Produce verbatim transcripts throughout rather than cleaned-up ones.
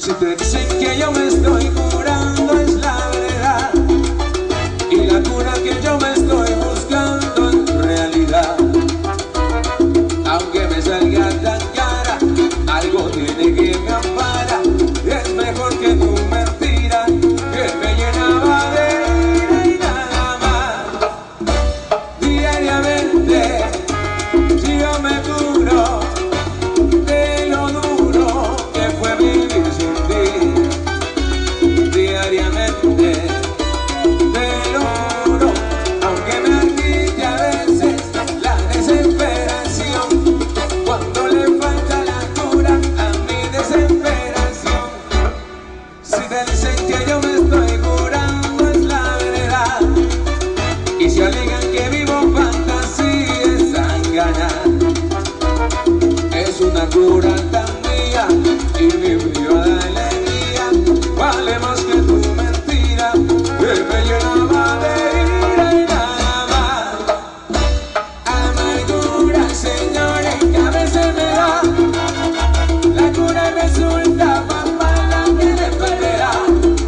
Si te dicen que yo me estoy curando es la verdad, y la cura que yo me estoy buscando en realidad. Aunque me salga tan cara, algo tiene que me ampara. Es mejor que tu mentira, que me llenaba de ira y nada más. Diariamente, si yo me curo de lo duro que fue vivir sin ti. Diariamente, te lo juro, aunque me arquille a veces la desesperación, cuando le falta la cura a mi desesperación. Si te dicen que yo me estoy curando es la verdad, y si alegan que vivo fantasías sanganas, es una cura tan mía y mi brillo de alegría vale más que tu mentira, que me llenaba de ira y nada más. Amargura, señores, que a veces me da, la cura resulta más mala que la enfermedad.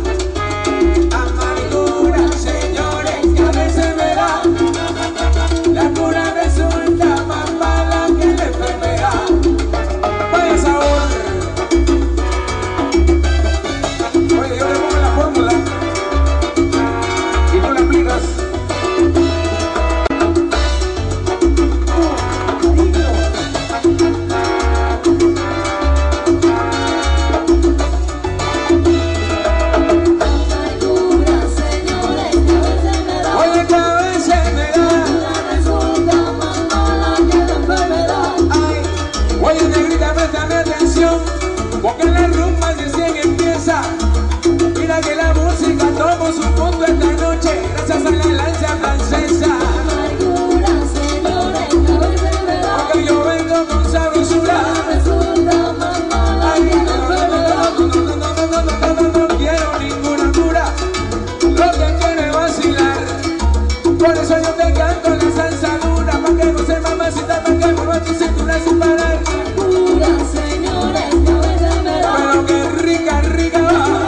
Amargura, señores, que a veces me da, la cura resulta más mala que la enfermedad. Vaya sabor. Oye, yo le pongo la fórmula y tú la aplicas. Oye, que a veces me da. Ay, oye, negrita, préstame atención, porque la rumba recién empieza. Mira que la música tomó su punto esta noche, gracias a la lanza francesa. Porque yo vengo con sabrosura. Ay, no, no, no, no, no, no, no, no, no, no, no, no quiero ninguna cura, lo que quiero es vacilar. Por eso yo te canto la salsa dura, pa' que no se mamacita, pa' que mueva tu cintura sin parar. Pero que rica, rica va.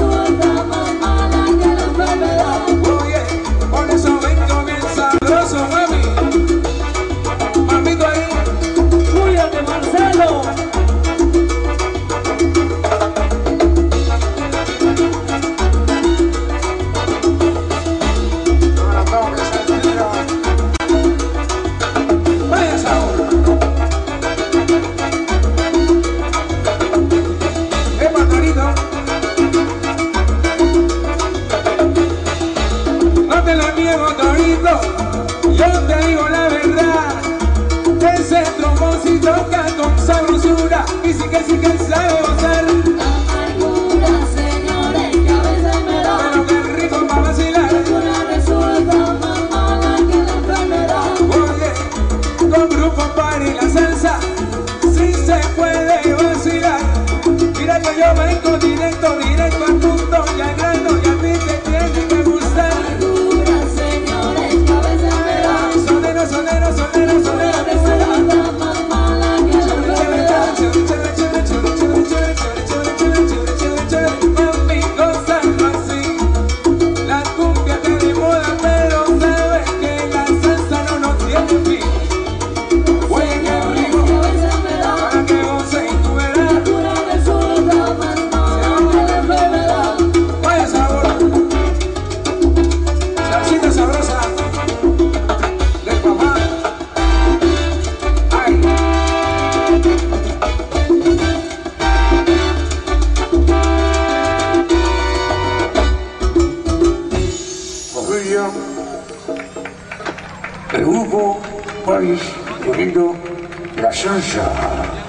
Oye, por eso vengo bien sabroso, mami. Mamito ahí. Cuídate, Marcelo. Vaya sabor. Epa, Torito. No te lo niego, Torito, yo te digo la verdad. Ese tromboncito toca con sabrosura, y sí que sí que sabe gozar. Pero qué rico pa' vacilar. Oye, con grupo party la salsa sí se puede vacilar. Mira que yo vengo directo, directo al punto y al grano, y a ti te tiene que gustar. Sonero, sonero, sonero, sonero. Mami, gozando así, la cumbia está de moda, pero sabes que la salsa no nos tiene fin. Oye, que rico, para que goce y tú verás. Vaya sabor, salsita sabrosa del papá. Ay. Corrilla, el grupo París, poniendo la salsa.